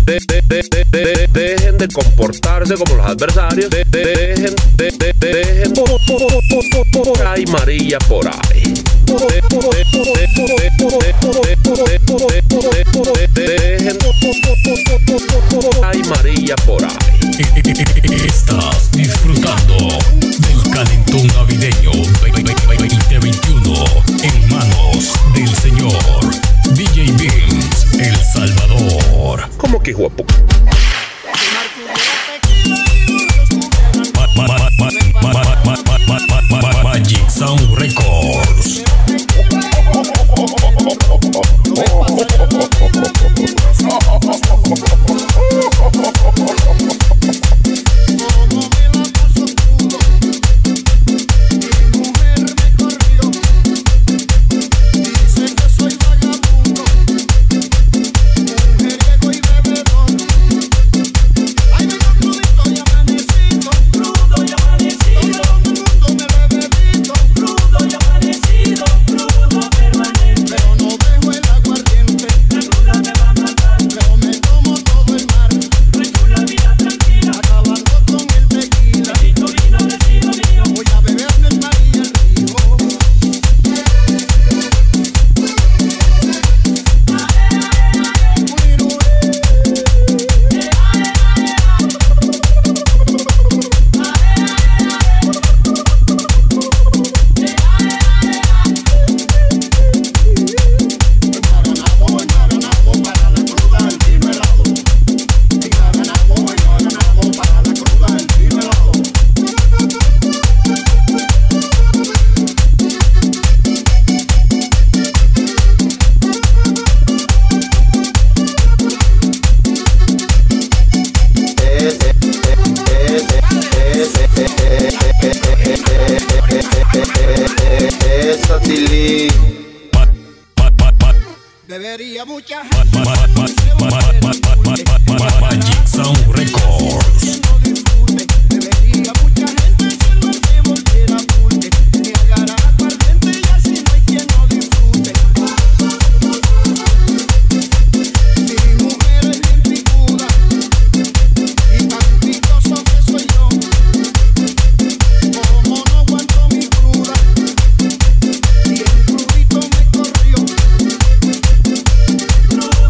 Dejen de comportarse como los adversarios. Dejen por ahí María por ahí. Dejen ay María por ahí. Estás disfrutando del calentón navideño 2021 en manos del señor DJ Beams El Salvador. ¿Cómo que hijo de puta? Magic Sound Records. Debería mucha gente Magic Sound Records. debería mucha gente si el mar se volviera fuerte, que agarra aguardiente y así no hay quien no disfrute. Mi mujer es bien picuda y tan picoso que soy yo, como no aguanto mi cruda y el crudito me corrió.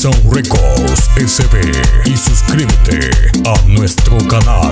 Sound Records SB y suscríbete a nuestro canal.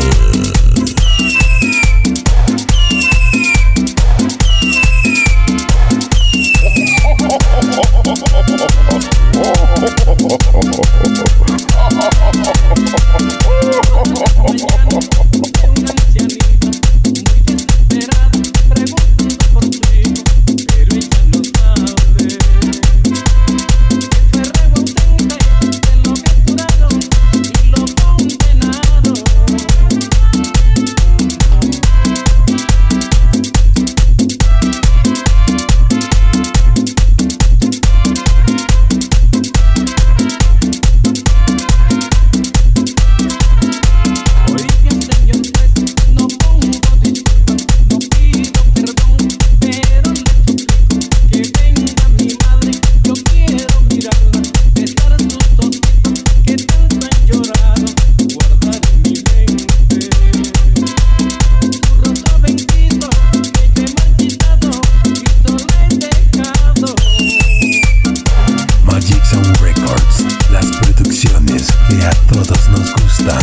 Que a todos nos gustan.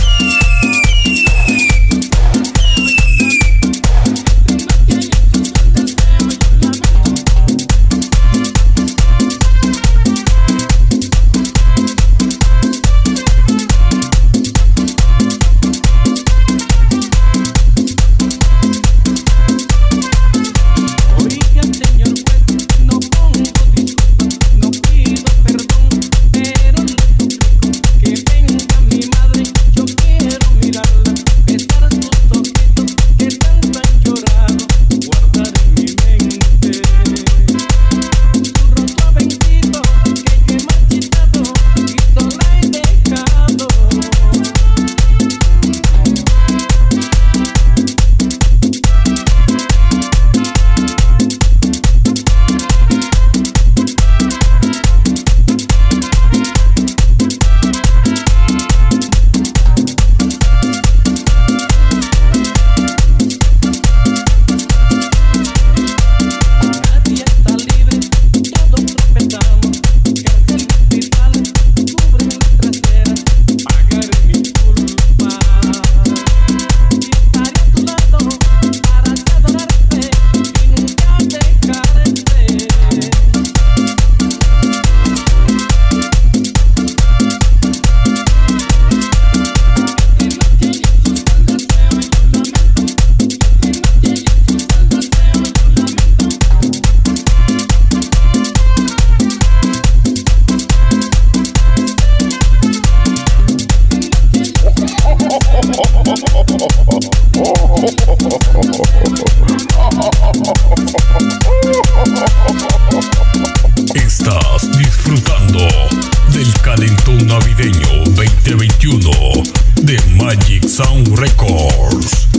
Estás disfrutando del Calentón Navideño 2021 de Magic Sound Records.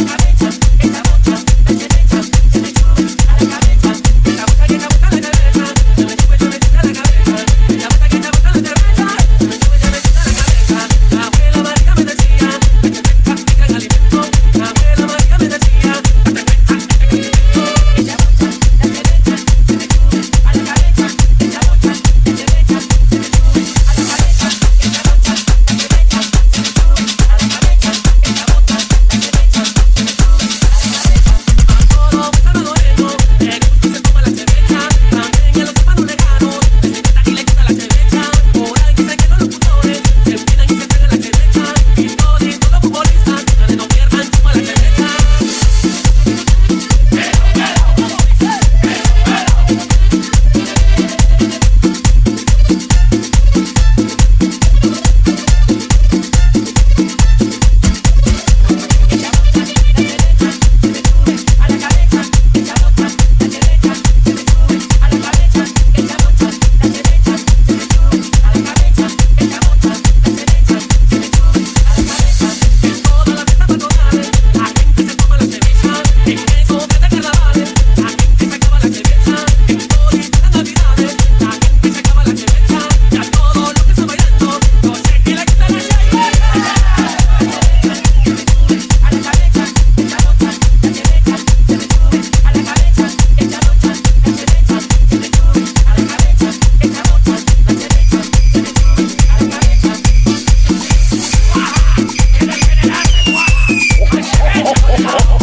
Cabeza,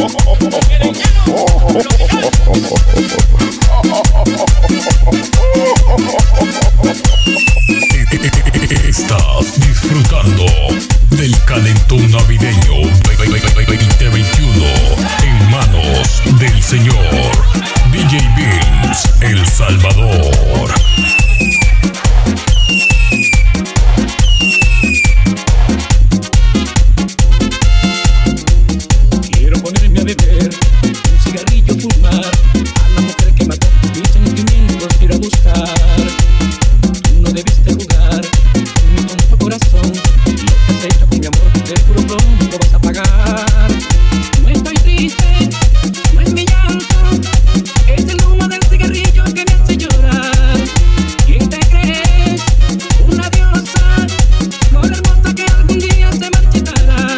Estás disfrutando del calentón navideño 2021 en manos del señor DJ Beans El Salvador. Quiero ponerme a beber, un cigarrillo fumar, a la mujer que mató mis sentimientos ir a buscar. Tú no debiste jugar con mi tonto corazón, lo que has hecho con mi amor de puro plomo lo vas a pagar. No estoy triste, no es mi llanto, es el humo del cigarrillo que me hace llorar. ¿Quién te crees? Una diosa, flor hermosa que algún día se marchitará.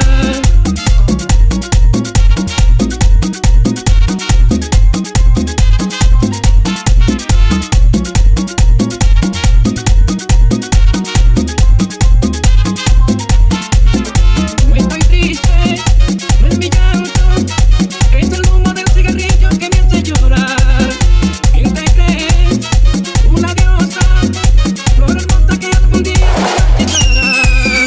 No estoy triste, no es mi llanto, es el humo del cigarrillo que me hace llorar. ¿Quién te crees? Una diosa, flor hermosa que algún día se marchitará.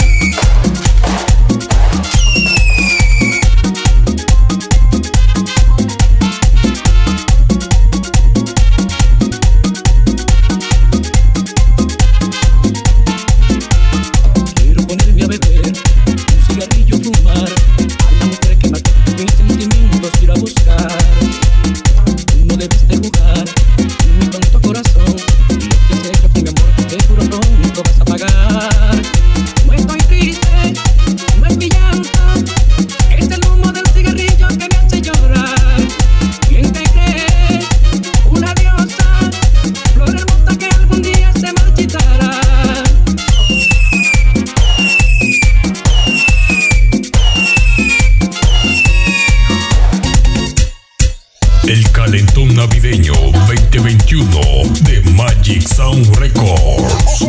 Quiero ponerme a beber, un cigarrillo fumar, a la mujer que mató mis sentimientos ir a buscar. Tú no debiste jugar con mi tonto corazón, lo que has hecho con mi amor de puro pronto vas a pagar. No estoy triste, no es mi llanto, es el humo del cigarrillo que me hace llorar. ¿Quién te crees? Una diosa, flor hermosa que algún día se marchitará. El calentón navideño 2021 de Magic Sound Records.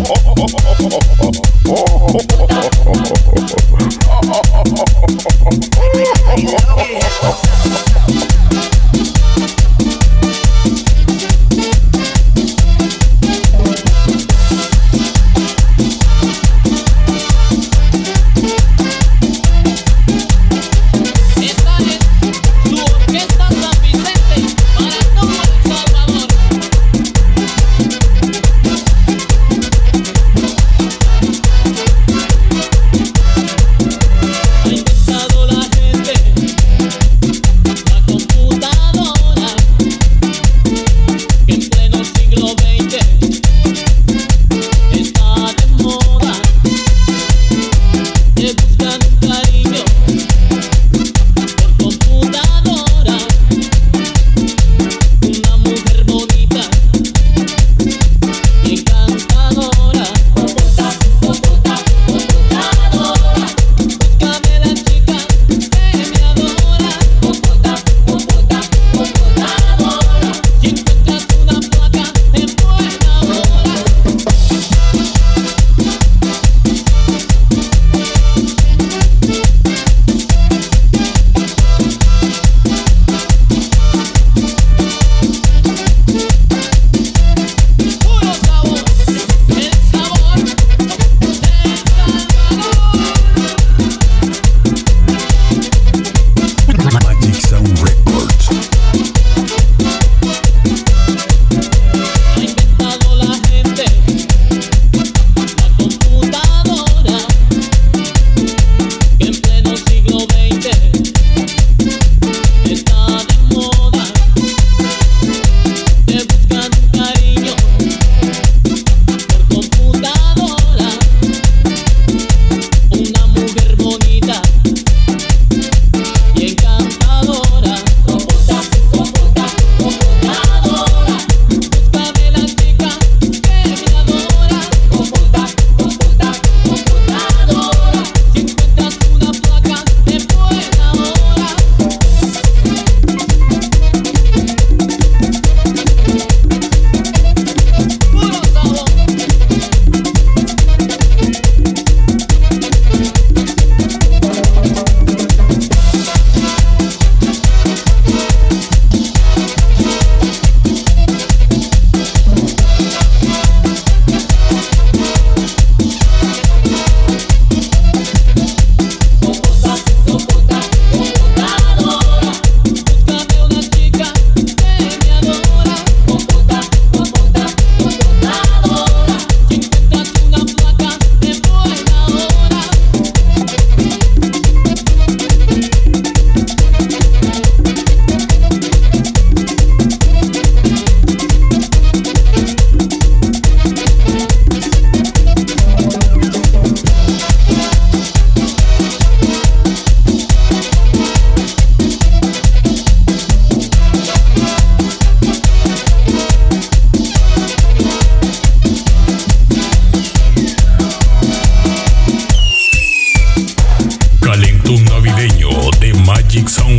Esta es tu orquesta San Vicente para todo El Salvador.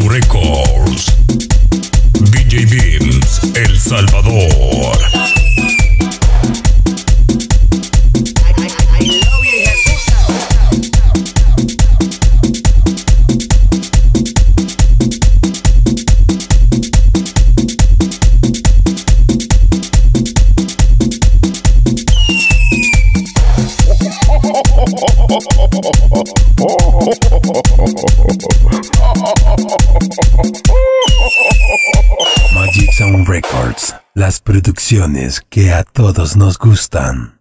Sound Records. DJ Beams, El Salvador. Magic Sound Records, las producciones que a todos nos gustan.